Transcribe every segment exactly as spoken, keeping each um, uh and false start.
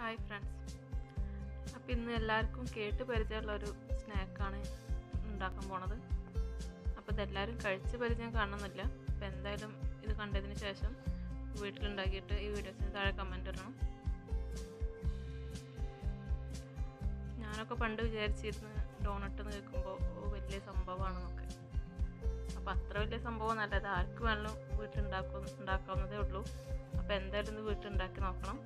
Hi friends, അപ്പോൾ ഇന്ന് എല്ലാവർക്കും കേട്ട് പരിചയമുള്ള ഒരു സ്നാക്കാണ് ഉണ്ടാക്കാൻ പോണത്. അപ്പോൾ ഇതെല്ലാവരും കഴിച്ച് പരിചയം കാണണമെന്നില്ല. അപ്പോൾ എന്തായാലും ഇത് കണ്ടതിന് ശേഷം വീട്ടിലുണ്ടാക്കിയിട്ട് ഈ വീഡിയോസിന് താഴെ കമൻറ്റ് ഇടണം. ഞാനൊക്കെ പണ്ട് വിചാരിച്ചിരുന്നു ഡോണട്ട് എന്ന് കേൾക്കുമ്പോൾ വലിയ സംഭവമാണെന്നൊക്കെ. അപ്പോൾ അത്ര വലിയ സംഭവം നല്ല, അത് ആർക്ക് വേണമെങ്കിലും വീട്ടിലുണ്ടാക്കും ഉണ്ടാക്കാവുന്നതേ ഉള്ളൂ. അപ്പോൾ എന്തായാലും ഇത് വീട്ടിലുണ്ടാക്കി നോക്കണം.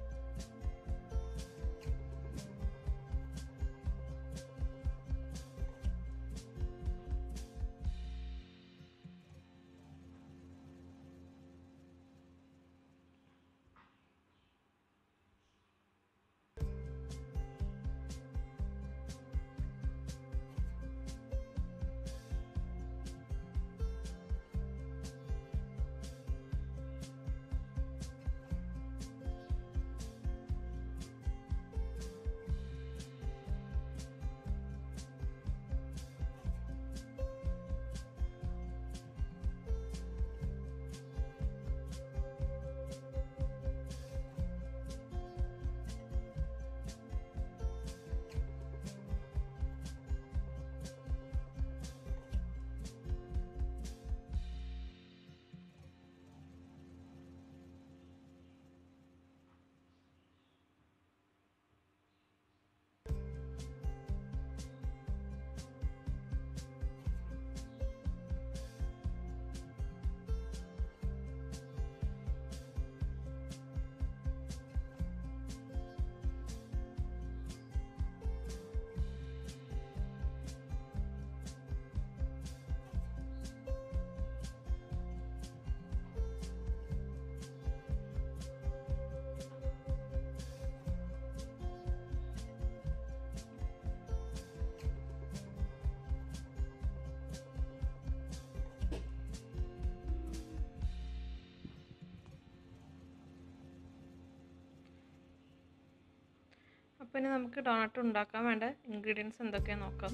അപ്പോൾ ഇനി നമുക്ക് ഡോണട്ട് ഉണ്ടാക്കാൻ വേണ്ട ഇൻഗ്രീഡിയൻസ് എന്തൊക്കെയാണെന്ന് നോക്കാം.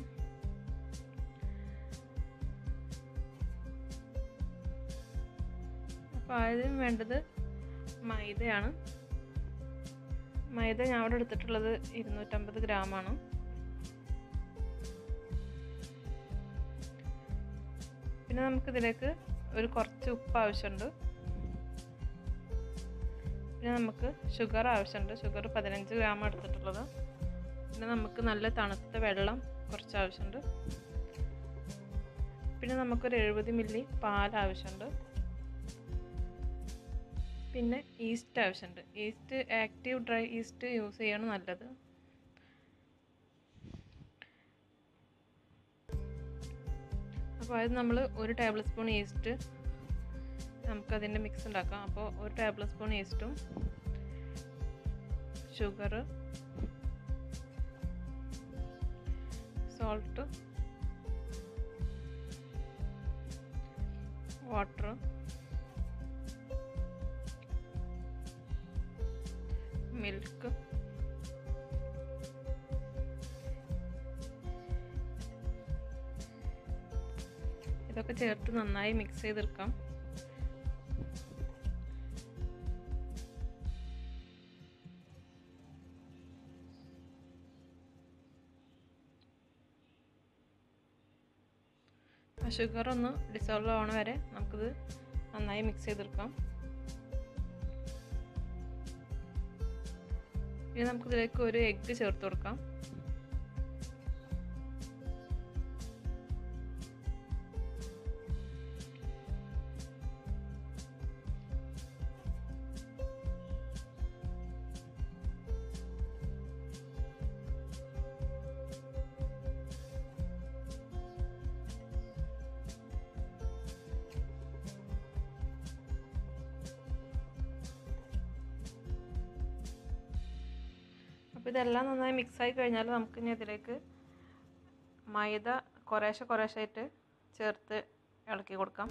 അപ്പോൾ ആദ്യം വേണ്ടത് മൈദയാണ്. മൈദ ഞാൻ അവിടെ എടുത്തിട്ടുള്ളത് ഇരുന്നൂറ്റമ്പത് ഗ്രാമാണ്. പിന്നെ നമുക്കിതിലേക്ക് ഒരു കുറച്ച് ഉപ്പ് ആവശ്യമുണ്ട്. പിന്നെ നമുക്ക് ഷുഗർ ആവശ്യമുണ്ട്. ഷുഗർ പതിനഞ്ച് ഗ്രാം എടുത്തിട്ടുള്ളത്. പിന്നെ നമുക്ക് നല്ല തണുത്ത വെള്ളം കുറച്ച് ആവശ്യമുണ്ട്. പിന്നെ നമുക്കൊരു എഴുപത് മില്ലി പാൽ ആവശ്യമുണ്ട്. പിന്നെ ഈസ്റ്റ് ആവശ്യമുണ്ട്. Yeast active dry yeast use ചെയ്യാണ് നല്ലത്. അപ്പോൾ അത് നമ്മൾ ഒരു ടേബിൾ സ്പൂൺ ഈസ്റ്റ് നമുക്കതിൻ്റെ മിക്സ് ഉണ്ടാക്കാം. അപ്പോൾ ഒരു ടേബിൾ സ്പൂൺ ഈസ്റ്റും ഷുഗർ, സോൾട്ട്, വാട്ടർ, മിൽക്ക്, ഇതൊക്കെ ചേർത്ത് നന്നായി മിക്സ് ചെയ്തെടുക്കാം. ആ ഷുഗർ ഒന്ന് ഡിസോൾവ് ആവണ വരെ നമുക്കിത് നന്നായി മിക്സ് ചെയ്തെടുക്കാം. ഇനി നമുക്കിതിലേക്ക് ഒരു എഗ്ഗ് ചേർത്ത് കൊടുക്കാം. അപ്പോൾ ഇതെല്ലാം നന്നായി മിക്സായി കഴിഞ്ഞാൽ നമുക്ക് ഇനി ഇതിലേക്ക് മൈദ കുറേശ്ശെ കുറേശ്ശെ ആയിട്ട് ചേർത്ത് ഇളക്കി കൊടുക്കാം.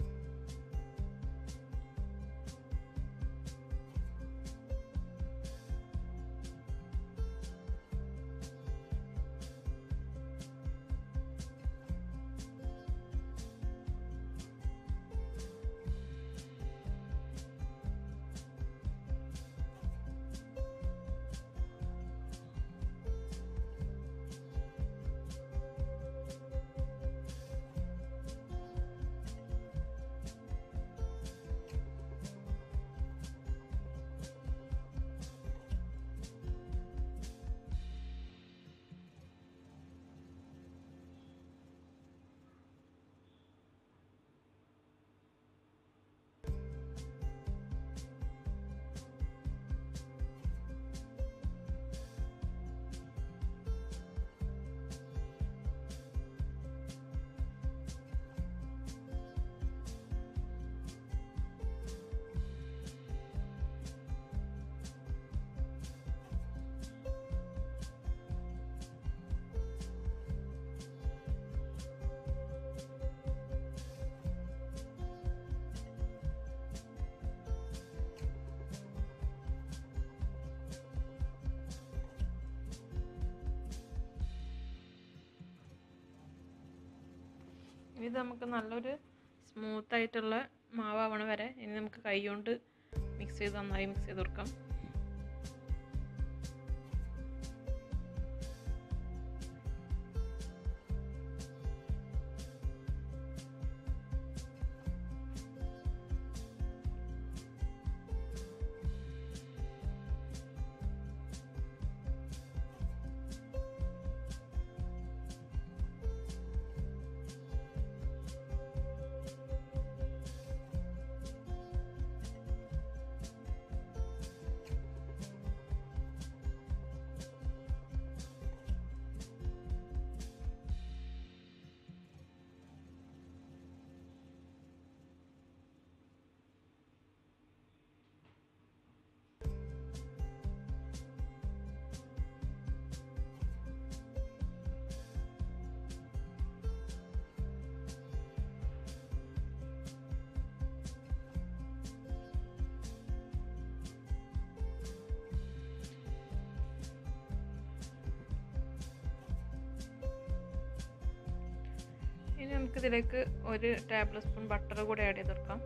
ഇത് നമുക്ക് നല്ലൊരു സ്മൂത്തായിട്ടുള്ള മാവാവണ വരെ ഇനി നമുക്ക് കൈ കൊണ്ട് മിക്സ് ചെയ്ത് നന്നായി മിക്സ് ചെയ്ത് കൊടുക്കാം. ഇനി നമുക്കിതിലേക്ക് ഒരു ടേബിൾ സ്പൂൺ ബട്ടർ കൂടി ആഡ് ചെയ്ത് കൊടുക്കാം.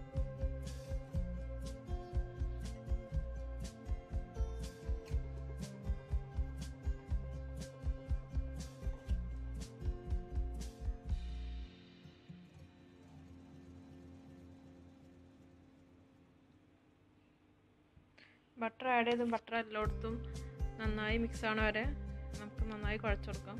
ബട്ടർ ആഡ് ചെയ്ത് ബട്ടർ എല്ലായിടത്തും നന്നായി മിക്സ് ആവണ വരെ നമുക്ക് നന്നായി കുഴച്ച് കൊടുക്കാം.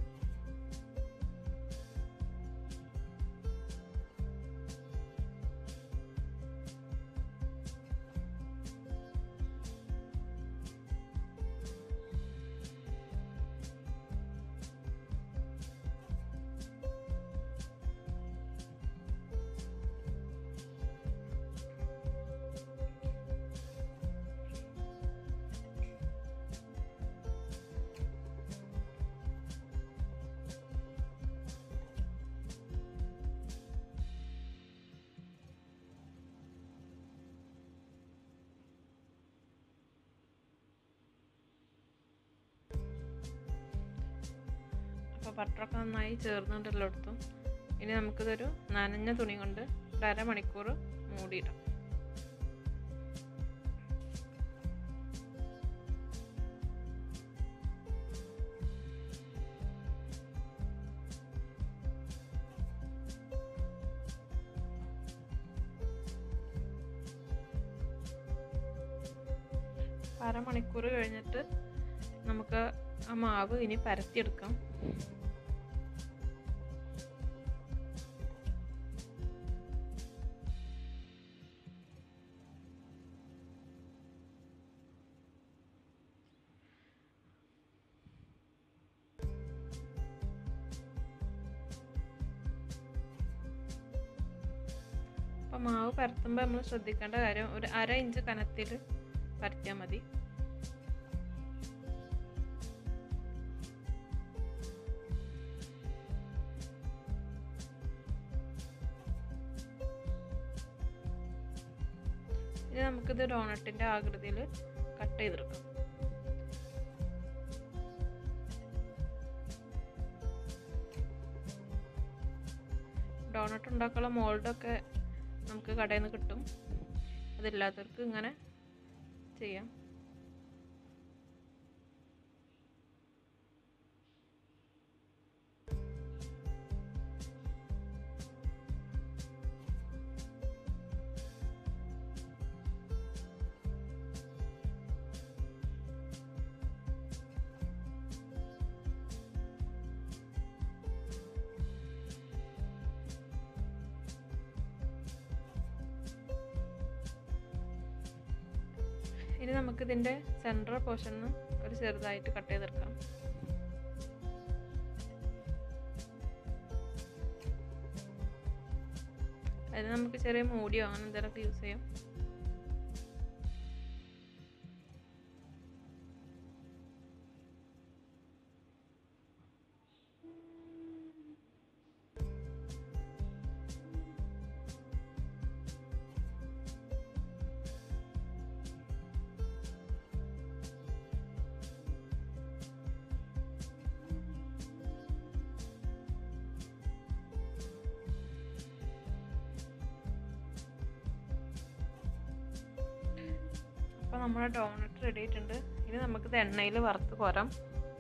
അപ്പോൾ ബട്ടറൊക്കെ നന്നായി ചേർന്നുണ്ട് എല്ലായിടത്തും. ഇനി നമുക്കിതൊരു നനഞ്ഞ തുണി കൊണ്ട് ഒരു അരമണിക്കൂർ മൂടിയിടാം. അരമണിക്കൂർ കഴിഞ്ഞിട്ട് നമുക്ക് ആ മാവ് ഇനി പരത്തിയെടുക്കാം. അപ്പോൾ മാവ് പരത്തുമ്പോൾ നമ്മൾ ശ്രദ്ധിക്കേണ്ട കാര്യം ഒരു അര ഇഞ്ച് കനത്തിൽ പരത്തിയാൽ മതി. ഇനി നമുക്കിത് ഡോണറ്റിൻ്റെ ആകൃതിയിൽ കട്ട് ചെയ്തെടുക്കാം. ഡോണറ്റ് ഉണ്ടാക്കാനുള്ള മോൾഡൊക്കെ നമുക്ക് കടയിൽ നിന്ന് കിട്ടും. അതില്ലാത്തവർക്ക് ഇങ്ങനെ ചെയ്യാം. ഇനി നമുക്കിതിൻ്റെ സെൻട്രൽ പോർഷനിൽ ഒരു ചെറുതായിട്ട് കട്ട് ചെയ്തെടുക്കാം. അതിന് നമുക്ക് ചെറിയ മൂടിയോ അങ്ങനെ എന്തെങ്കിലുമൊക്കെ യൂസ് ചെയ്യാം. അപ്പോൾ നമ്മുടെ ഡോണറ്റ് റെഡി ആയിട്ടുണ്ട്. ഇനി നമുക്കിത് എണ്ണയിൽ വറുത്ത് കോരാം.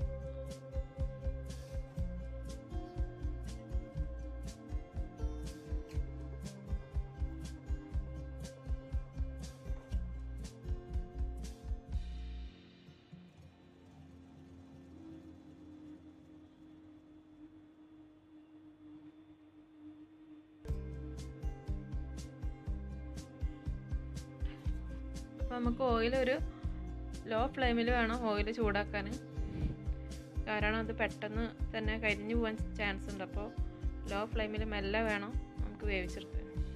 അപ്പോൾ നമുക്ക് ഓയിൽ ഒരു ലോ ഫ്ലെയിമിൽ വേണം ഓയിൽ ചൂടാക്കാൻ, കാരണം അത് പെട്ടെന്ന് തന്നെ കരിഞ്ഞു പോകാൻ ചാൻസ് ഉണ്ട്. അപ്പോൾ ലോ ഫ്ലെയിമിൽ മെല്ലെ വേണം നമുക്ക് വേവിച്ചെടുക്കാൻ.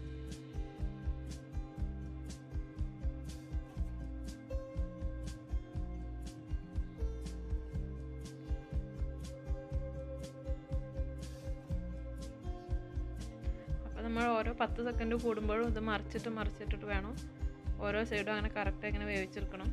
അപ്പോൾ നമ്മൾ ഓരോ പത്ത് സെക്കൻഡ് കൂടുമ്പോഴും ഇത് മറിച്ചിട്ട് മറിച്ചിട്ടിട്ട് വേണം ഓരോ സൈഡും അങ്ങനെ കറക്റ്റ് ഇങ്ങനെ വേവിച്ചെടുക്കണം.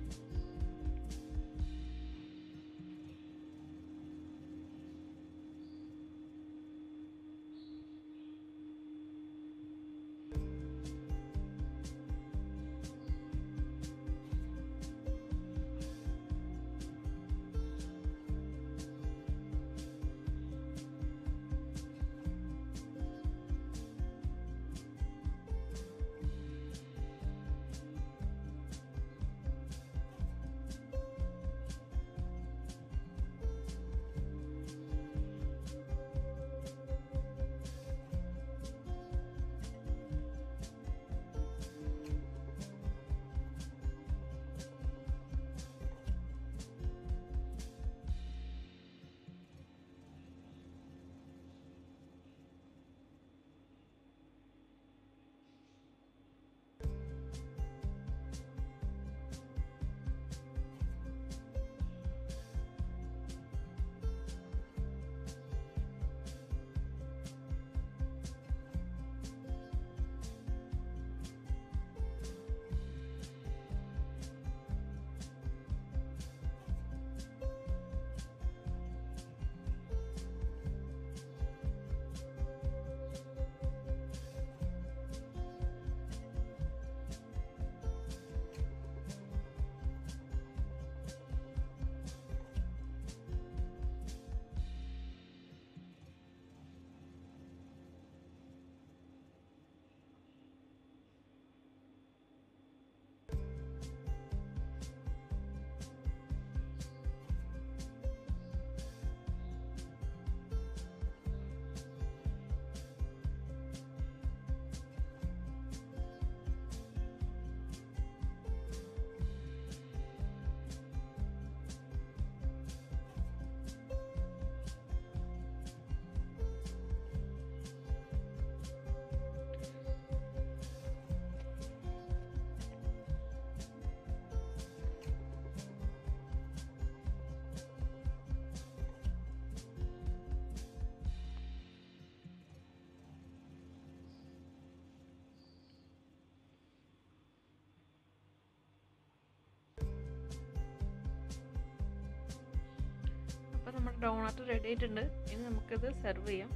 അപ്പോൾ നമ്മുടെ ഡോണറ്റ് റെഡി ആയിട്ടുണ്ട്. ഇനി നമുക്കിത് സെർവ് ചെയ്യാം.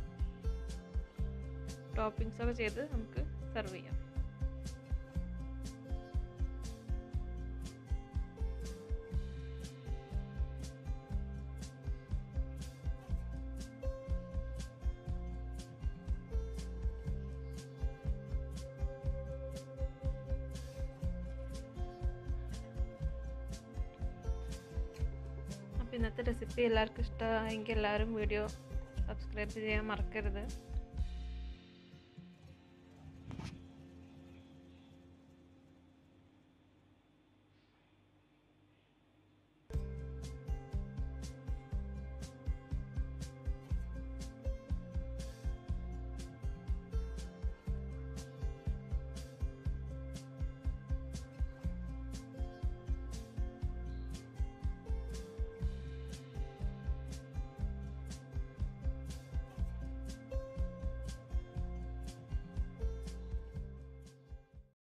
ടോപ്പിംഗ്സ് ഒക്കെ ചെയ്ത് നമുക്ക് സെർവ് ചെയ്യാം. അപ്പോൾ ഇന്നത്തെ റെസിപ്പി എല്ലാവർക്കും ഇഷ്ടമായെങ്കിൽ എല്ലാവരും വീഡിയോ സബ്സ്ക്രൈബ് ചെയ്യാൻ മറക്കരുത്.